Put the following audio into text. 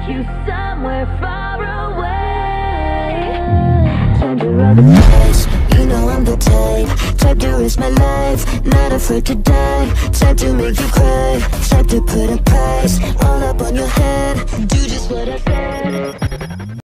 you somewhere far away. Time to roll the dice, you know I'm the type to risk my life, not afraid to die. Type to make you cry, type to put a price all up on your head. Do just what I said.